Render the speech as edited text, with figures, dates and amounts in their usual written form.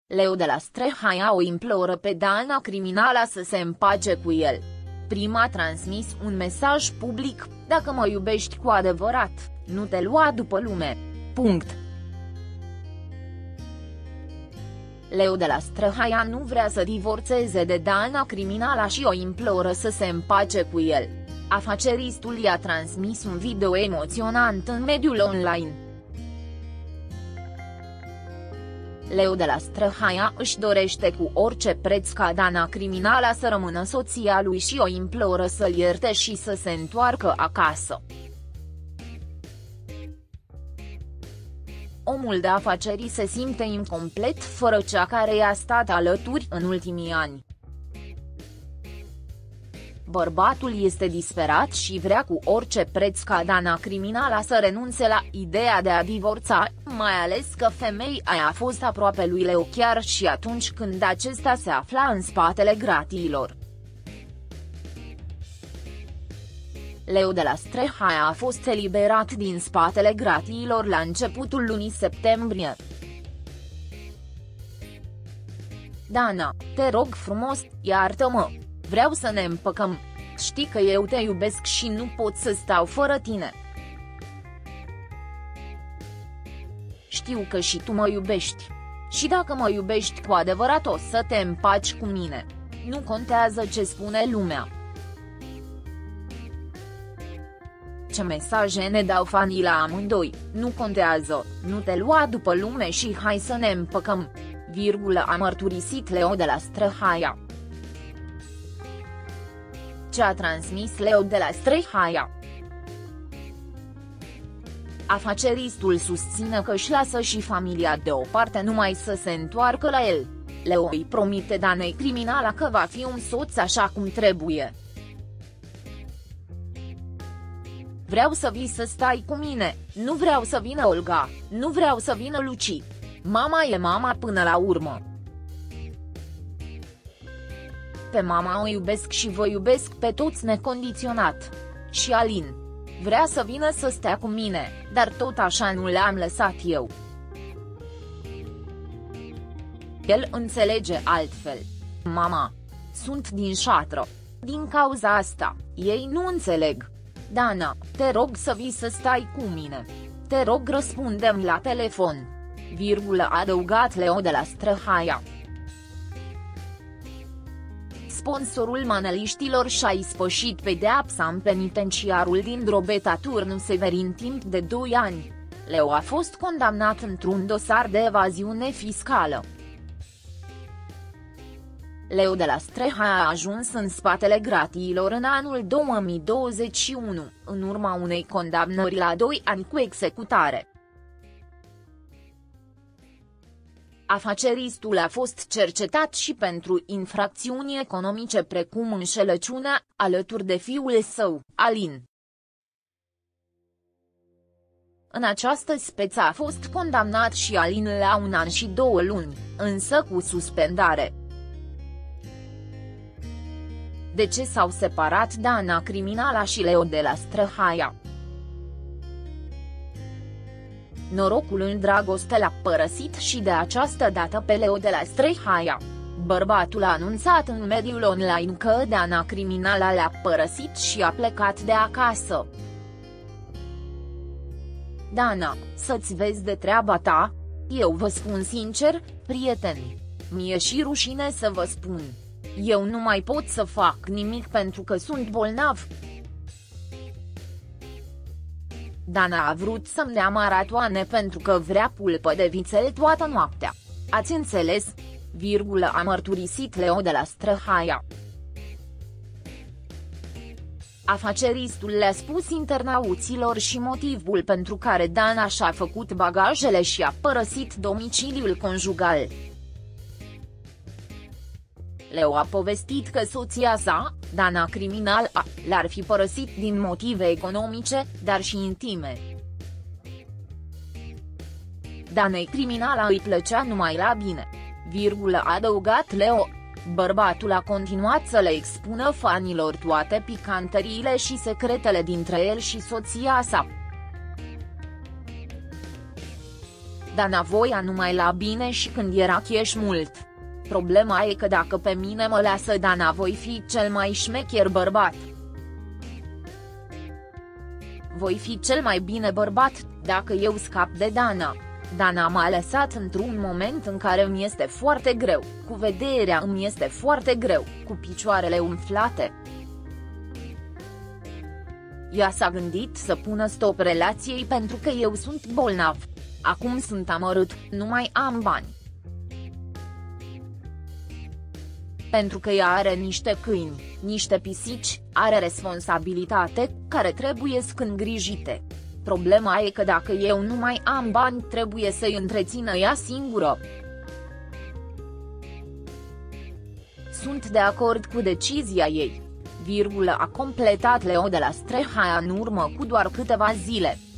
Leo de la Strehaia o imploră pe Dana Criminala să se împace cu el. Prima a transmis un mesaj public: "Dacă mă iubești cu adevărat, nu te lua după lume. Leo de la Strehaia nu vrea să divorțeze de Dana Criminala și o imploră să se împace cu el. Afaceristul i-a transmis un video emoționant în mediul online. Leo de la Strehaia își dorește cu orice preț ca Dana Criminala să rămână soția lui și o imploră să-l ierte și să se întoarcă acasă. Omul de afaceri se simte incomplet fără cea care i-a stat alături în ultimii ani. Bărbatul este disperat și vrea cu orice preț ca Dana Criminala să renunțe la ideea de a divorța, mai ales că femeia a fost aproape lui Leo chiar și atunci când acesta se afla în spatele gratiilor. Leo de la Strehaia a fost eliberat din spatele gratiilor la începutul lunii septembrie. Dana, te rog frumos, iartă-mă. Vreau să ne împăcăm. Știi că eu te iubesc și nu pot să stau fără tine. Știu că și tu mă iubești. Și dacă mă iubești cu adevărat o să te împaci cu mine. Nu contează ce spune lumea." Ce mesaje ne dau fanii la amândoi: "Nu contează, nu te lua după lume și hai să ne împăcăm", a mărturisit Leo de la Strehaia. Ce a transmis Leo de la Strehaia? Afaceristul susține că își lasă și familia deoparte numai să se întoarcă la el. Leo îi promite Danei Criminala că va fi un soț așa cum trebuie. "Vreau să vii să stai cu mine, nu vreau să vină Olga, nu vreau să vină Luci. Mama e mama până la urmă. Pe mama o iubesc și vă iubesc pe toți necondiționat. Și Alin vrea să vină să stea cu mine, dar tot așa nu le-am lăsat eu. El înțelege altfel. Mama, sunt din șatră. Din cauza asta, ei nu înțeleg. Dana, te rog să vii să stai cu mine. Te rog, răspundem la telefon", a adăugat Leo de la Strehaia. Sponsorul maneliștilor și-a ispășit pedeapsa în penitenciarul din Drobeta Turnu Severin timp de 2 ani. Leo a fost condamnat într-un dosar de evaziune fiscală. Leo de la Strehaia a ajuns în spatele gratiilor în anul 2021, în urma unei condamnări la 2 ani cu executare. Afaceristul a fost cercetat și pentru infracțiuni economice precum înșelăciunea, alături de fiul său, Alin. În această speță a fost condamnat și Alin la 1 an și 2 luni, însă cu suspendare. De ce s-au separat Dana Criminala și Leo de la Strehaia? Norocul în dragoste l-a părăsit și de această dată pe Leo de la Strehaia. Bărbatul a anunțat în mediul online că Dana Criminala l-a părăsit și a plecat de acasă. "Dana, să-ți vezi de treaba ta. Eu vă spun sincer, prieteni. Mi-e și rușine să vă spun. Eu nu mai pot să fac nimic pentru că sunt bolnav. Dana a vrut să-mi dea maratoane pentru că vrea pulpă de vițel toată noaptea. Ați înțeles?" a mărturisit Leo de la Strehaia. Afaceristul le-a spus internauților și motivul pentru care Dana și-a făcut bagajele și a părăsit domiciliul conjugal. Leo a povestit că soția sa, Dana Criminala, l-ar fi părăsit din motive economice, dar și intime. Danei Criminala îi plăcea numai la bine, a adăugat Leo. Bărbatul a continuat să le expună fanilor toate picanteriile și secretele dintre el și soția sa. Dana voia numai la bine și când era cash mult. Problema e că dacă pe mine mă lasă Dana voi fi cel mai șmecher bărbat. Voi fi cel mai bine bărbat, dacă eu scap de Dana. Dana m-a lăsat într-un moment în care îmi este foarte greu, cu vederea îmi este foarte greu, cu picioarele umflate. Ea s-a gândit să pună stop relației pentru că eu sunt bolnav. Acum sunt amărât, nu mai am bani. Pentru că ea are niște câini, niște pisici, are responsabilitate, care trebuie-s îngrijite. Problema e că dacă eu nu mai am bani trebuie să-i întrețină ea singură. Sunt de acord cu decizia ei. A completat Leo de la Streha în urmă cu doar câteva zile.